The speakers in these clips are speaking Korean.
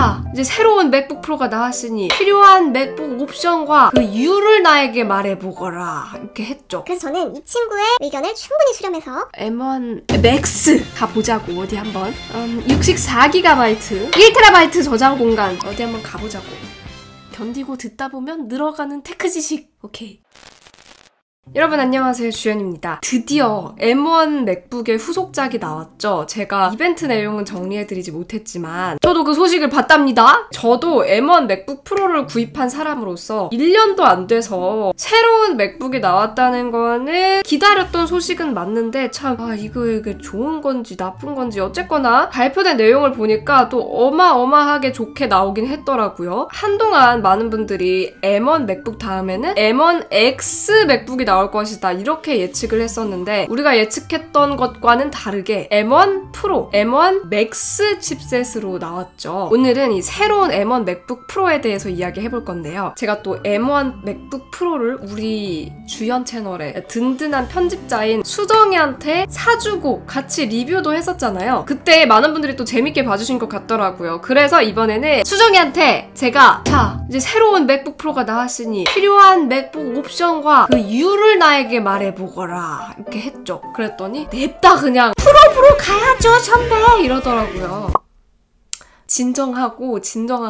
자, 이제 새로운 맥북 프로가 나왔으니 필요한 맥북 옵션과 그 이유를 나에게 말해보거라 이렇게 했죠. 그래서 저는 이 친구의 의견을 충분히 수렴해서 M1 맥스 가보자고. 어디 한번 64GB 1TB 저장 공간 어디 한번 가보자고. 견디고 듣다 보면 늘어가는 테크 지식. 오케이. 여러분 안녕하세요, 주연입니다. 드디어 M1 맥북의 후속작이 나왔죠. 제가 이벤트 내용은 정리해드리지 못했지만 저도 그 소식을 봤답니다. 저도 M1 맥북 프로를 구입한 사람으로서 1년도 안 돼서 새로운 맥북이 나왔다는 거는 기다렸던 소식은 맞는데 참 이게 좋은 건지 나쁜 건지 어쨌거나 발표된 내용을 보니까 또 어마어마하게 좋게 나오긴 했더라고요. 한동안 많은 분들이 M1 맥북 다음에는 M1 X 맥북이 나올 것이다 이렇게 예측을 했었는데 우리가 예측했던 것과는 다르게 M1 프로, M1 맥스 칩셋으로 나왔죠. 오늘은 이 새로운 M1 맥북 프로에 대해서 이야기해볼 건데요. 제가 또 M1 맥북 프로를 우리 주연 채널에 든든한 편집자인 수정이한테 사주고 같이 리뷰도 했었잖아요. 그때 많은 분들이 또 재밌게 봐주신 것 같더라고요. 그래서 이번에는 수정이한테 제가 이제 새로운 맥북 프로가 나왔으니 필요한 맥북 옵션과 그 이유를 나에게 말해보거라 이렇게 했죠. 그랬더니 냅다 그냥 프로 가야죠 선배 이러더라고요. 진정하고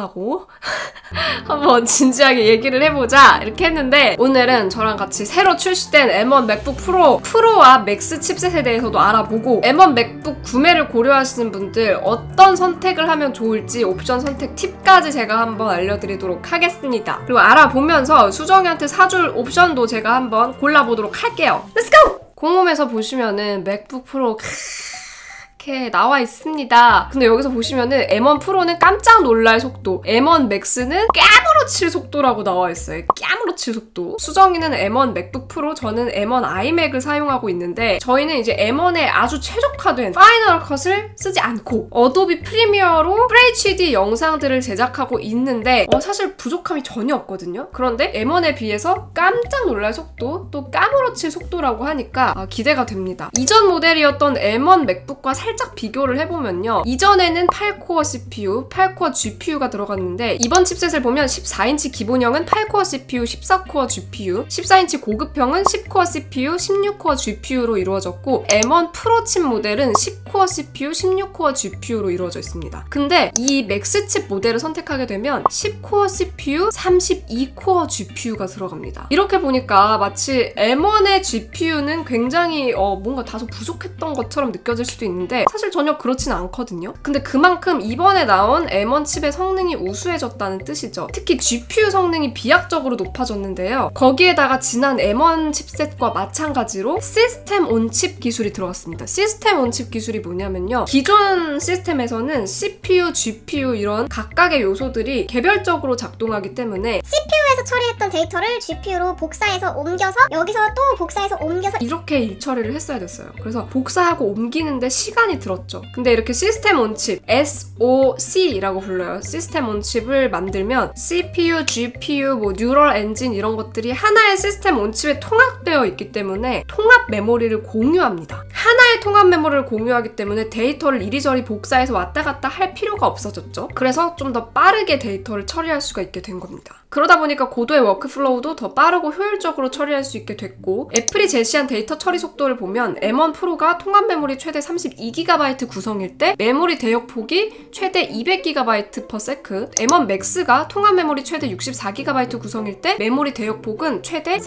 한번 진지하게 얘기를 해보자 이렇게 했는데 오늘은 저랑 같이 새로 출시된 M1 맥북 프로와 맥스 칩셋에 대해서도 알아보고 M1 맥북 구매를 고려하시는 분들 어떤 선택을 하면 좋을지 옵션 선택 팁까지 제가 한번 알려드리도록 하겠습니다. 그리고 알아보면서 수정이한테 사줄 옵션도 제가 한번 골라보도록 할게요. Let's go! 공홈에서 보시면은 맥북 프로 이렇게 나와 있습니다. 근데 여기서 보시면은 M1 프로는 깜짝 놀랄 속도, M1 맥스는 까무러칠 속도라고 나와 있어요. 까무러칠 속도. 수정이는 M1 맥북 프로, 저는 M1 아이맥을 사용하고 있는데 저희는 이제 M1에 아주 최적화된 파이널 컷을 쓰지 않고 어도비 프리미어로 FHD 영상들을 제작하고 있는데 사실 부족함이 전혀 없거든요. 그런데 M1에 비해서 깜짝 놀랄 속도, 또 까무러칠 속도라고 하니까 기대가 됩니다. 이전 모델이었던 M1 맥북과 살짝 비교를 해보면요. 이전에는 8코어 CPU, 8코어 GPU가 들어갔는데 이번 칩셋을 보면 14인치 기본형은 8코어 CPU, 14코어 GPU, 14인치 고급형은 10코어 CPU, 16코어 GPU로 이루어졌고 M1 프로 칩 모델은 10코어 CPU, 16코어 GPU로 이루어져 있습니다. 근데 이 맥스 칩 모델을 선택하게 되면 10코어 CPU, 32코어 GPU가 들어갑니다. 이렇게 보니까 마치 M1의 GPU는 굉장히 뭔가 다소 부족했던 것처럼 느껴질 수도 있는데 사실 전혀 그렇진 않거든요. 근데 그만큼 이번에 나온 M1 칩의 성능이 우수해졌다는 뜻이죠. 특히 GPU 성능이 비약적으로 높아졌는데요. 거기에다가 지난 M1 칩셋과 마찬가지로 시스템 온 칩 기술이 들어갔습니다. 시스템 온 칩 기술이 뭐냐면요. 기존 시스템에서는 CPU, GPU 이런 각각의 요소들이 개별적으로 작동하기 때문에 CPU에서 처리했던 데이터를 GPU로 복사해서 옮겨서 여기서 또 복사해서 옮겨서 이렇게 일 처리를 했어야 됐어요. 그래서 복사하고 옮기는데 시간이 들었죠. 근데 이렇게 시스템 온 칩, SoC라고 불러요. 시스템 온 칩을 만들면 CPU, GPU, 뉴럴 엔진 이런 것들이 하나의 시스템 온 칩에 통합되어 있기 때문에 통합 메모리를 공유합니다. 하나의 통합 메모리를 공유하기 때문에 데이터를 이리저리 복사해서 왔다 갔다 할 필요가 없어졌죠. 그래서 좀 더 빠르게 데이터를 처리할 수가 있게 된 겁니다. 그러다 보니까 고도의 워크플로우도 더 빠르고 효율적으로 처리할 수 있게 됐고 애플이 제시한 데이터 처리 속도를 보면 M1 프로가 통합 메모리 최대 32GB 구성일 때 메모리 대역폭이 최대 200GB/s, M1 맥스가 통합 메모리 최대 64GB 구성일 때 메모리 대역폭은 최대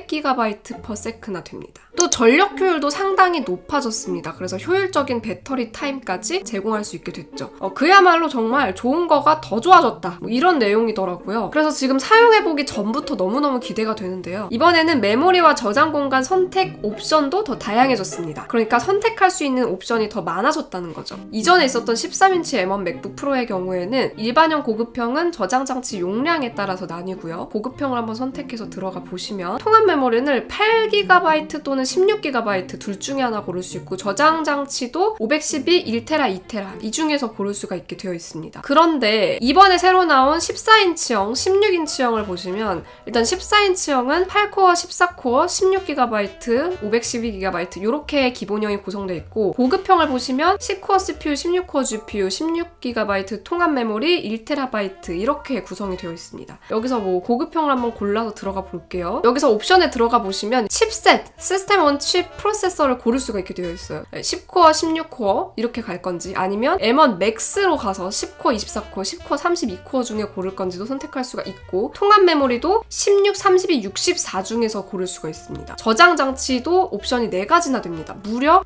400GB/s나 됩니다. 또 전력 효율도 상당히 높아졌습니다. 그래서 효율적인 배터리 타임까지 제공할 수 있게 됐죠. 그야말로 정말 좋은 거가 더 좋아졌다. 이런 내용이더라고요. 그래서 지금 사용해보기 전부터 너무너무 기대가 되는데요. 이번에는 메모리와 저장 공간 선택 옵션도 더 다양해졌습니다. 그러니까 선택할 수 있는 옵션이 더 많아졌다는 거죠. 이전에 있었던 13인치 M1 맥북 프로의 경우에는 일반형, 고급형은 저장 장치 용량에 따라서 나뉘고요. 고급형을 한번 선택해서 들어가 보시면 통합 메모리는 8GB 또는 16GB 둘 중에 하나 고를 수 있고 저장 장치도 512, 1TB, 2TB 이 중에서 고를 수가 있게 되어 있습니다. 그런데 이번에 새로 나온 14인치형, 16인치 16인치형을 보시면 일단 14인치형은 8코어, 14코어, 16GB, 512GB 이렇게 기본형이 구성되어 있고 고급형을 보시면 10코어 CPU, 16코어 GPU, 16GB 통합 메모리, 1TB 이렇게 구성이 되어 있습니다. 여기서 뭐 고급형을 한번 골라서 들어가 볼게요. 여기서 옵션에 들어가 보시면 칩셋, 시스템 온 칩 프로세서를 고를 수가 있게 되어 있어요. 10코어, 16코어 이렇게 갈 건지 아니면 M1 Max로 가서 10코어, 24코어, 10코어, 32코어 중에 고를 건지도 선택할 수가 있고 통합 메모리도 16, 32, 64 중에서 고를 수가 있습니다. 저장 장치도 옵션이 4가지나 됩니다. 무려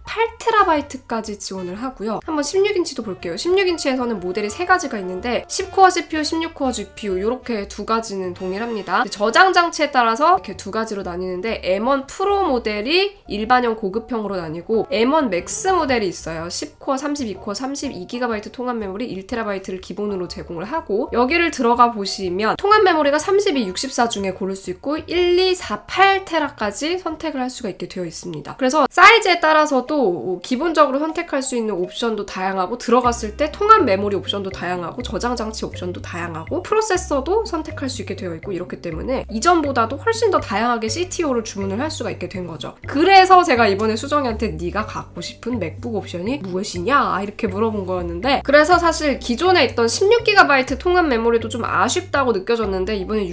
8TB까지 지원을 하고요. 한번 16인치도 볼게요. 16인치에서는 모델이 3가지가 있는데 10코어 CPU, 16코어 GPU 이렇게 2가지는 동일합니다. 저장 장치에 따라서 이렇게 2가지로 나뉘는데 M1 프로 모델이 일반형 고급형으로 나뉘고 M1 맥스 모델이 있어요. 10코어, 32코어, 32GB 통합 메모리 1TB를 기본으로 제공을 하고 여기를 들어가 보시면 통합 메모리가 32, 64 중에 고를 수 있고 1, 2, 4, 8TB까지 선택을 할 수가 있게 되어 있습니다. 그래서 사이즈에 따라서도 기본적으로 선택할 수 있는 옵션도 다양하고 들어갔을 때 통합 메모리 옵션도 다양하고 저장 장치 옵션도 다양하고 프로세서도 선택할 수 있게 되어 있고 이렇기 때문에 이전보다도 훨씬 더 다양하게 CTO를 주문을 할 수가 있게 된 거죠. 그래서 제가 이번에 수정이한테 네가 갖고 싶은 맥북 옵션이 무엇이냐 이렇게 물어본 거였는데 그래서 사실 기존에 있던 16GB 통합 메모리도 좀 아쉽다고 느껴졌는데 이번에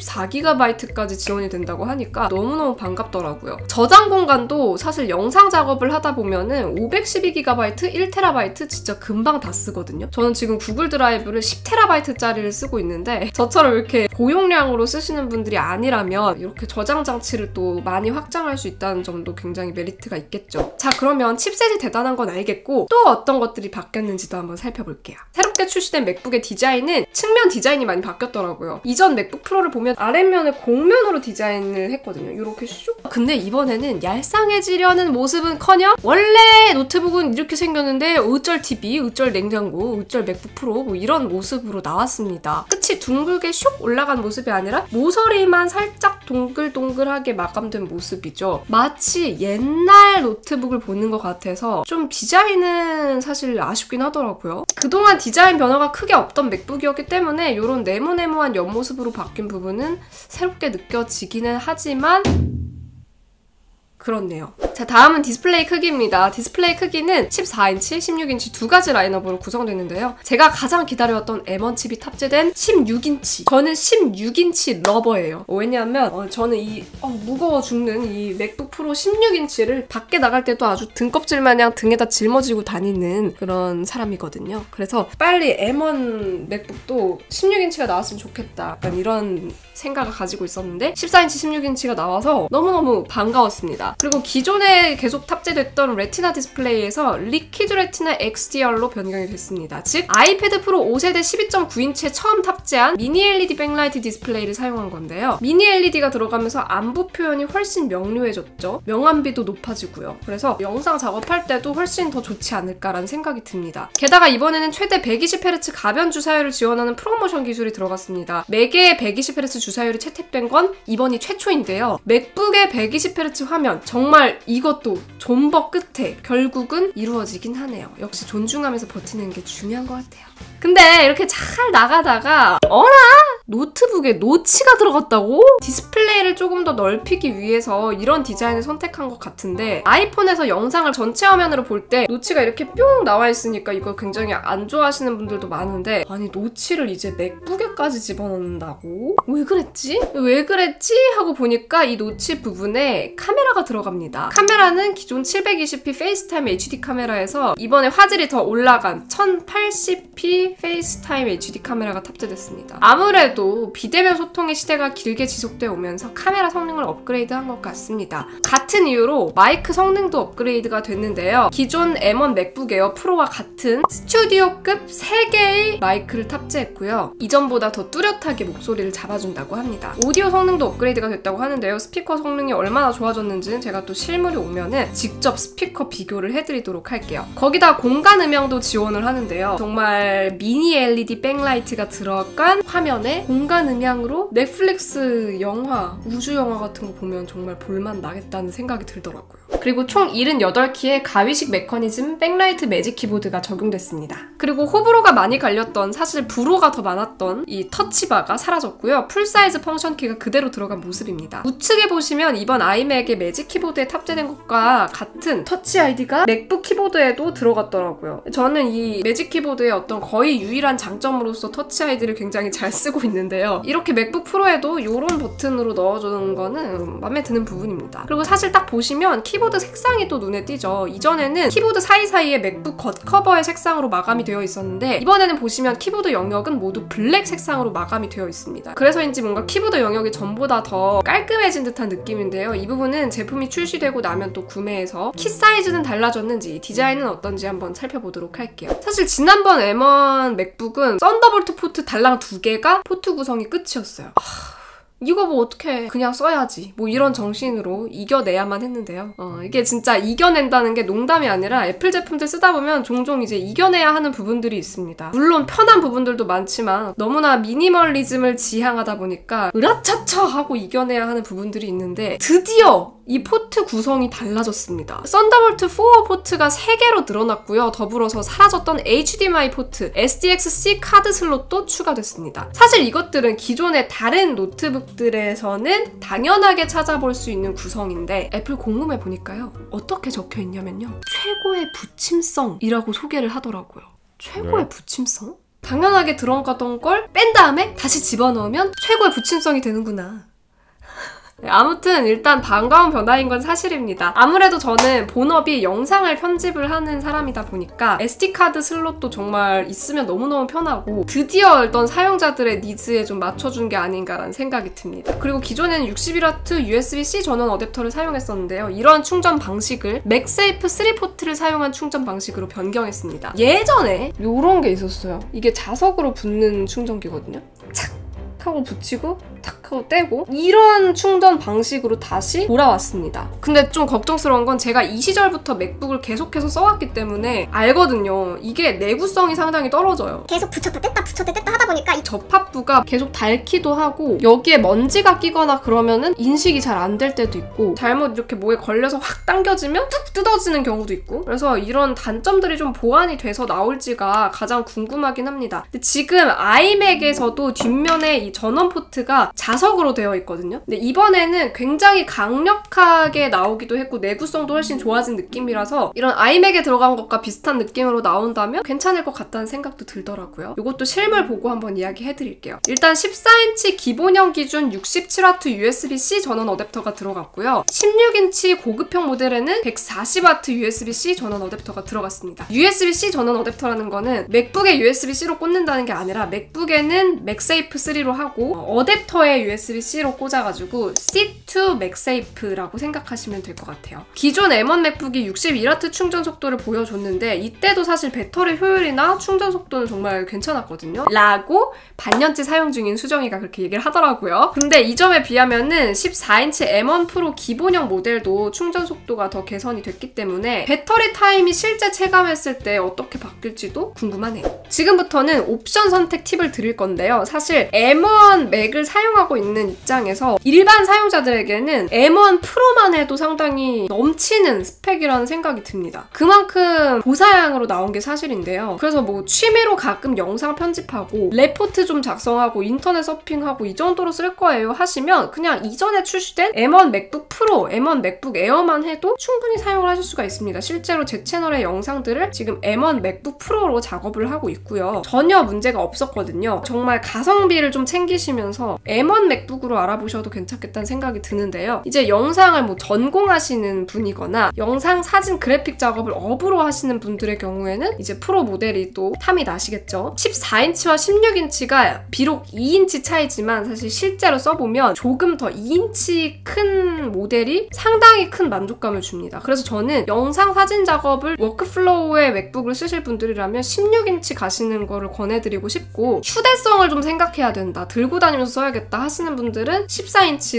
64GB까지 지원이 된다고 하니까 너무너무 반갑더라고요. 저장 공간도 사실 영상 작업을 하다 보면은 512GB, 1TB 진짜 금방 다 쓰거든요. 저는 지금 구글 드라이브를 10TB짜리를 쓰고 있는데 저처럼 이렇게 고용량으로 쓰시는 분들이 아니라면 이렇게 저장 장치를 또 많이 확장할 수 있다는 점도 굉장히 메리트가 있겠죠. 자, 그러면 칩셋이 대단한 건 알겠고 또 어떤 것들이 바뀌었는지도 한번 살펴볼게요. 새롭게 출시된 맥북의 디자인은 측면 디자인이 많이 바뀌었더라고요. 이전 맥북 프로를 보면 아랫면을 곡면으로 디자인을 했거든요. 이렇게 슉. 근데 이번에는 얄쌍해지려는 모습은커녕 원래 노트북은 이렇게 생겼는데 어쩔 TV, 어쩔 냉장고, 어쩔 맥북 프로 뭐 이런 모습으로 나왔습니다. 끝이 둥글게 슉 올라간 모습이 아니라 모서리만 살짝 동글동글하게 마감된 모습이죠. 마치 옛날 노트북을 보는 것 같아서 좀 디자인은 사실 아쉽긴 하더라고요. 그동안 디자인 변화가 크게 없던 맥북이었기 때문에 이런 네모네모한 옆모습으로 바뀐 부분은 새롭게 느껴지기는 하지만 그렇네요. 자, 다음은 디스플레이 크기입니다. 디스플레이 크기는 14인치, 16인치 2가지 라인업으로 구성됐는데요. 제가 가장 기다려왔던 M1 칩이 탑재된 16인치. 저는 16인치 러버예요. 왜냐하면 저는 이 무거워 죽는 이 맥북 프로 16인치를 밖에 나갈 때도 아주 등껍질 마냥 등에다 짊어지고 다니는 그런 사람이거든요. 그래서 빨리 M1 맥북도 16인치가 나왔으면 좋겠다. 약간 이런 생각을 가지고 있었는데 14인치, 16인치가 나와서 너무너무 반가웠습니다. 그리고 기존에 계속 탑재됐던 레티나 디스플레이에서 리퀴드 레티나 XDR로 변경이 됐습니다. 즉 아이패드 프로 5세대 12.9인치에 처음 탑재한 미니 LED 백라이트 디스플레이를 사용한 건데요. 미니 LED가 들어가면서 안부 표현이 훨씬 명료해졌죠. 명암비도 높아지고요. 그래서 영상 작업할 때도 훨씬 더 좋지 않을까라는 생각이 듭니다. 게다가 이번에는 최대 120Hz 가변 주사율을 지원하는 프로모션 기술이 들어갔습니다. 맥의 120Hz 주사율이 채택된 건 이번이 최초인데요. 맥북의 120Hz 화면 정말 이것도 존버 끝에 결국은 이루어지긴 하네요. 역시 존중하면서 버티는 게 중요한 것 같아요. 근데 이렇게 잘 나가다가 어라? 노트북에 노치가 들어갔다고? 디스플레이를 조금 더 넓히기 위해서 이런 디자인을 선택한 것 같은데 아이폰에서 영상을 전체 화면으로 볼 때 노치가 이렇게 뿅 나와 있으니까 이걸 굉장히 안 좋아하시는 분들도 많은데 아니 노치를 이제 맥북에까지 집어넣는다고? 왜 그랬지? 왜 그랬지? 하고 보니까 이 노치 부분에 카메라가 들어갑니다. 카메라는 기존 720p 페이스타임 HD 카메라에서 이번에 화질이 더 올라간 1080p 페이스타임 HD 카메라가 탑재됐습니다. 아무래도 비대면 소통의 시대가 길게 지속되어 오면서 카메라 성능을 업그레이드한 것 같습니다. 같은 이유로 마이크 성능도 업그레이드가 됐는데요. 기존 M1 맥북 에어 프로와 같은 스튜디오급 3개의 마이크를 탑재했고요. 이전보다 더 뚜렷하게 목소리를 잡아준다고 합니다. 오디오 성능도 업그레이드가 됐다고 하는데요. 스피커 성능이 얼마나 좋아졌는지는 제가 또 실물이 오면은 직접 스피커 비교를 해드리도록 할게요. 거기다 공간 음향도 지원을 하는데요. 정말 미니 LED 백라이트가 들어간 화면에 공간 음향으로 넷플릭스 영화, 우주 영화 같은 거 보면 정말 볼만 나겠다는 생각이 들더라고요. 그리고 총 78키의 가위식 메커니즘 백라이트 매직 키보드가 적용됐습니다. 그리고 호불호가 많이 갈렸던, 사실 불호가 더 많았던 이 터치바가 사라졌고요. 풀사이즈 펑션키가 그대로 들어간 모습입니다. 우측에 보시면 이번 아이맥의 매직 키보드에 탑재된 것과 같은 터치 아이디가 맥북 키보드에도 들어갔더라고요. 저는 이 매직 키보드의 어떤 거의 유일한 장점으로서 터치 아이디를 굉장히 잘 쓰고 있는데요. 이렇게 맥북 프로에도 이런 버튼으로 넣어주는 거는 마음에 드는 부분입니다. 그리고 사실 딱 보시면 키보드 색상이 또 눈에 띄죠. 이전에는 키보드 사이사이에 맥북 겉커버의 색상으로 마감이 되어 있었는데 이번에는 보시면 키보드 영역은 모두 블랙 색상으로 마감이 되어 있습니다. 그래서인지 뭔가 키보드 영역이 전보다 더 깔끔해진 듯한 느낌인데요. 이 부분은 제품이 출시되고 나면 또 구매해서 키 사이즈는 달라졌는지 디자인은 어떤지 한번 살펴보도록 할게요. 사실 지난번 M1 맥북은 썬더볼트 포트 달랑 2개가 포트 구성이 끝이었어요. 이거 뭐 어떡해, 그냥 써야지, 뭐 이런 정신으로 이겨내야만 했는데요. 이게 진짜 이겨낸다는 게 농담이 아니라 애플 제품들 쓰다 보면 종종 이제 이겨내야 하는 부분들이 있습니다. 물론 편한 부분들도 많지만 너무나 미니멀리즘을 지향하다 보니까 으라차차 하고 이겨내야 하는 부분들이 있는데 드디어 이 포트 구성이 달라졌습니다. 썬더볼트 4 포트가 3개로 늘어났고요. 더불어서 사라졌던 HDMI 포트, SDXC 카드 슬롯도 추가됐습니다. 사실 이것들은 기존의 다른 노트북들에서는 당연하게 찾아볼 수 있는 구성인데 애플 공홈에 보니까요. 어떻게 적혀있냐면요. 최고의 붙임성이라고 소개를 하더라고요. 최고의 붙임성? 당연하게 들어가던 걸 뺀 다음에 다시 집어넣으면 최고의 붙임성이 되는구나. 아무튼 일단 반가운 변화인 건 사실입니다. 아무래도 저는 본업이 영상을 편집을 하는 사람이다 보니까 SD카드 슬롯도 정말 있으면 너무너무 편하고 드디어 어떤 사용자들의 니즈에 좀 맞춰준 게 아닌가라는 생각이 듭니다. 그리고 기존에는 61W USB-C 전원 어댑터를 사용했었는데요. 이런 충전 방식을 맥세이프 3 포트를 사용한 충전 방식으로 변경했습니다. 예전에 이런 게 있었어요. 이게 자석으로 붙는 충전기거든요. 착! 하고 붙이고 탁 하고 떼고 이런 충전 방식으로 다시 돌아왔습니다. 근데 좀 걱정스러운 건 제가 이 시절부터 맥북을 계속해서 써왔기 때문에 알거든요. 이게 내구성이 상당히 떨어져요. 계속 붙였다 뗐다 하다 보니까 이 접합부가 계속 닳기도 하고 여기에 먼지가 끼거나 그러면은 인식이 잘 안 될 때도 있고 잘못 이렇게 뭐에 걸려서 확 당겨지면 툭 뜯어지는 경우도 있고 그래서 이런 단점들이 좀 보완이 돼서 나올지가 가장 궁금하긴 합니다. 근데 지금 아이맥에서도 뒷면에 이 전원 포트가 자석으로 되어 있거든요. 근데 이번에는 굉장히 강력하게 나오기도 했고 내구성도 훨씬 좋아진 느낌이라서 이런 아이맥에 들어간 것과 비슷한 느낌으로 나온다면 괜찮을 것 같다는 생각도 들더라고요. 이것도 실물 보고 한번 이야기해드릴게요. 일단 14인치 기본형 기준 67W USB-C 전원 어댑터가 들어갔고요. 16인치 고급형 모델에는 140W USB-C 전원 어댑터가 들어갔습니다. USB-C 전원 어댑터라는 거는 맥북에 USB-C로 꽂는다는 게 아니라 맥북에는 맥세이프 3로 하고 어댑터에 USB-C로 꽂아가지고 C2 맥세이프라고 생각하시면 될 것 같아요. 기존 M1 맥북이 61W 충전 속도를 보여줬는데 이때도 사실 배터리 효율이나 충전 속도는 정말 괜찮았거든요. 라고 반년째 사용 중인 수정이가 그렇게 얘기를 하더라고요. 근데 이 점에 비하면은 14인치 M1 프로 기본형 모델도 충전 속도가 더 개선이 됐기 때문에 배터리 타임이 실제 체감했을 때 어떻게 바뀔지도 궁금하네요. 지금부터는 옵션 선택 팁을 드릴 건데요. 사실 M1 맥을 사용하고 있는 입장에서 일반 사용자들에게는 M1 프로만 해도 상당히 넘치는 스펙이라는 생각이 듭니다. 그만큼 고사양으로 나온 게 사실인데요. 그래서 뭐 취미로 가끔 영상 편집하고 레포트 좀 작성하고 인터넷 서핑하고 이 정도로 쓸 거예요 하시면 그냥 이전에 출시된 M1 맥북 프로, M1 맥북 에어만 해도 충분히 사용을 하실 수가 있습니다. 실제로 제 채널의 영상들을 지금 M1 맥북 프로로 작업을 하고 있고요. 전혀 문제가 없었거든요. 정말 가성비를 좀 챙기시면서 M1 맥북으로 알아보셔도 괜찮겠다는 생각이 드는데요. 이제 영상을 뭐 전공하시는 분이거나 영상, 사진, 그래픽 작업을 업으로 하시는 분들의 경우에는 이제 프로 모델이 또 탐이 나시겠죠. 14인치와 16인치가 비록 2인치 차이지만 사실 실제로 써보면 조금 더 2인치 큰 모델이 상당히 큰 만족감을 줍니다. 그래서 저는 영상, 사진 작업을 워크플로우에 맥북을 쓰실 분들이라면 16인치 가시는 거를 권해드리고 싶고 휴대성을 좀 생각해야 된다. 들고 다니면서 써야겠다 하시는 분들은 14인치를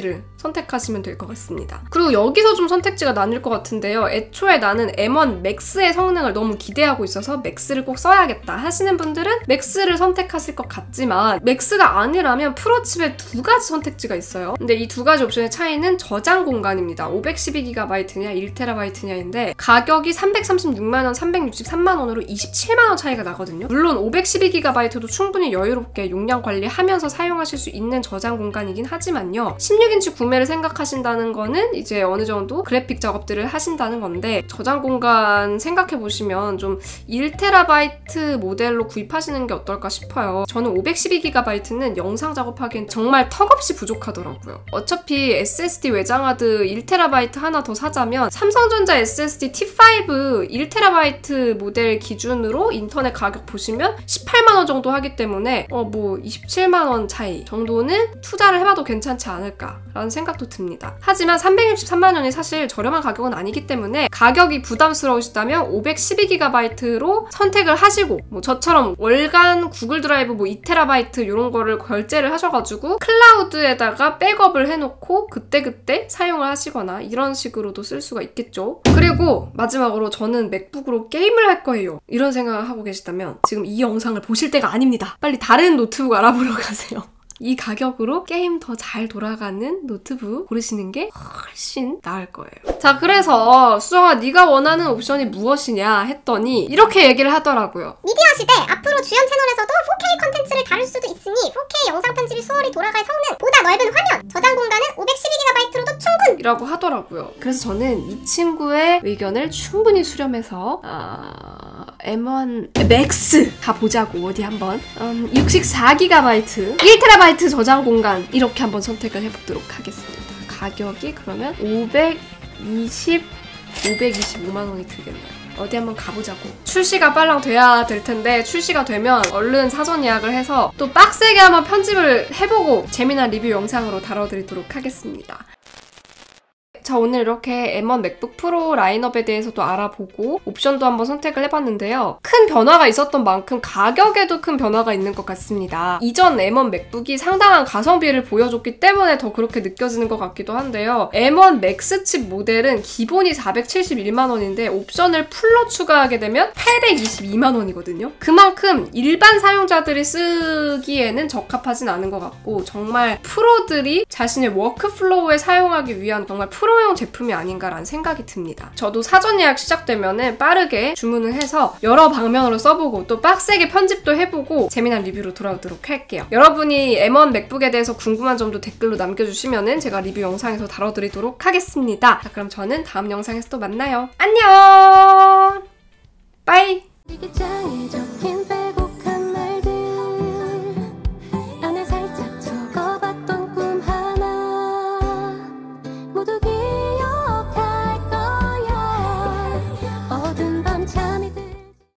선택하시면 될 것 같습니다. 그리고 여기서 좀 선택지가 나뉠 것 같은데요. 애초에 나는 M1 Max의 성능을 너무 기대하고 있어서 Max를 꼭 써야겠다 하시는 분들은 Max를 선택하실 것 같지만 Max가 아니라면 프로칩에 두 가지 선택지가 있어요. 근데 이 두 가지 옵션의 차이는 저장 공간입니다. 512GB냐 1TB냐인데 가격이 336만원, 363만원으로 27만원 차이가 나거든요. 물론 512GB도 충분히 여유롭게 용량 관리하면서 사용하실 수 있는 저장 공간이긴 하지만요. 16인치 구매를 생각하신다는 거는 이제 어느 정도 그래픽 작업들을 하신다는 건데 저장 공간 생각해보시면 좀 1TB 모델로 구입하시는 게 어떨까 싶어요. 저는 512GB는 영상 작업하기엔 정말 턱없이 부족하더라고요. 어차피 SSD 외장하드 1TB 하나 더 사자면 삼성전자 SSD T5 1TB 모델 기준으로 인터넷 가격 보시면 18만원 정도 하기 때문에 뭐 27만원 차이 정도는 투자를 해봐도 괜찮지 않을까라는 생각도 듭니다. 하지만 363만원이 사실 저렴한 가격은 아니기 때문에 가격이 부담스러우시다면 512GB로 선택을 하시고 뭐 저처럼 월간 구글 드라이브 뭐 2TB 이런 거를 결제를 하셔가지고 클라우드에다가 백업을 해놓고 그때그때 사용을 하시거나 이런 식으로도 쓸 수가 있겠죠. 그리고 마지막으로 저는 맥북으로 게임을 할 거예요. 이런 생각을 하고 계시다면 지금 이 영상을 보실 때가 아닙니다. 빨리 다른 노트북 알아보러 가세요. 이 가격으로 게임 더 잘 돌아가는 노트북 고르시는 게 훨씬 나을 거예요. 자, 그래서 수정아 네가 원하는 옵션이 무엇이냐 했더니 이렇게 얘기를 하더라고요. 미디어 시대 앞으로 주연 채널에서도 4K 컨텐츠를 다룰 수도 있으니 4K 영상 편집이 수월히 돌아갈 성능, 보다 넓은 화면, 저장 공간은 512GB로도 충분! 이라고 하더라고요. 그래서 저는 이 친구의 의견을 충분히 수렴해서 M1 Max 가보자고 어디 한번 64GB 1TB 저장 공간 이렇게 한번 선택을 해보도록 하겠습니다. 가격이 그러면 525만원이 들겠네요. 어디 한번 가보자고. 출시가 빨랑 돼야 될 텐데 출시가 되면 얼른 사전 예약을 해서 또 빡세게 한번 편집을 해보고 재미난 리뷰 영상으로 다뤄드리도록 하겠습니다. 자, 오늘 이렇게 M1 맥북 프로 라인업에 대해서도 알아보고 옵션도 한번 선택을 해봤는데요. 큰 변화가 있었던 만큼 가격에도 큰 변화가 있는 것 같습니다. 이전 M1 맥북이 상당한 가성비를 보여줬기 때문에 더 그렇게 느껴지는 것 같기도 한데요. M1 맥스 칩 모델은 기본이 471만원인데 옵션을 풀로 추가하게 되면 822만원이거든요. 그만큼 일반 사용자들이 쓰기에는 적합하진 않은 것 같고 정말 프로들이 자신의 워크플로우에 사용하기 위한 정말 프로용 제품이 아닌가라는 생각이 듭니다. 저도 사전 예약 시작되면은 빠르게 주문을 해서 여러 방면으로 써보고 또 빡세게 편집도 해보고 재미난 리뷰로 돌아오도록 할게요. 여러분이 M1 맥북에 대해서 궁금한 점도 댓글로 남겨주시면은 제가 리뷰 영상에서 다뤄드리도록 하겠습니다. 자, 그럼 저는 다음 영상에서 또 만나요. 안녕! 빠이!